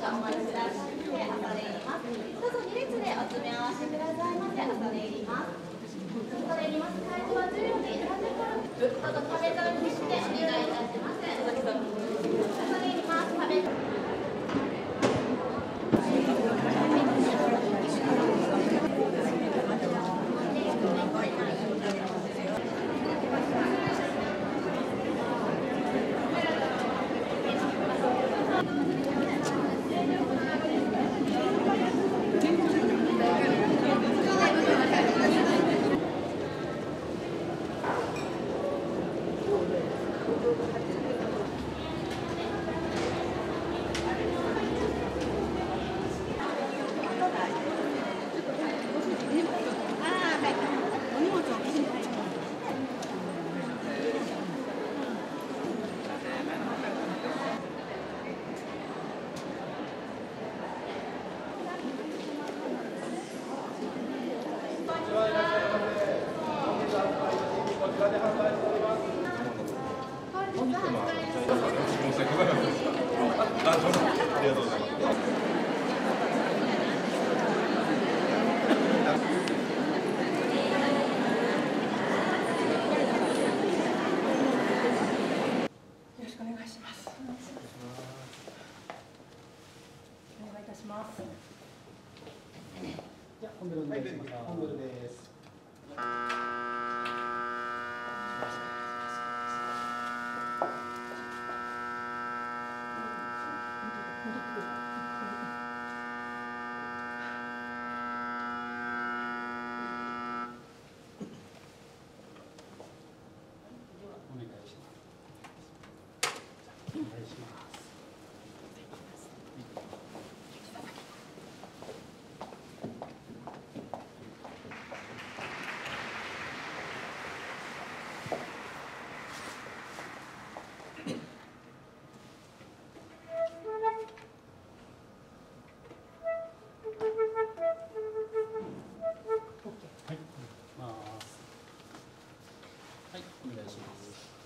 かお待ちくださいませ。恐れ入ります。どうぞ2列でお詰め合わせくださいませ。恐れ入ります。恐れ入ります。会場は14時30分。どうぞ壁沿いにしてお願いいたします。恐れ入ります。壁本部です。はい、お願いします。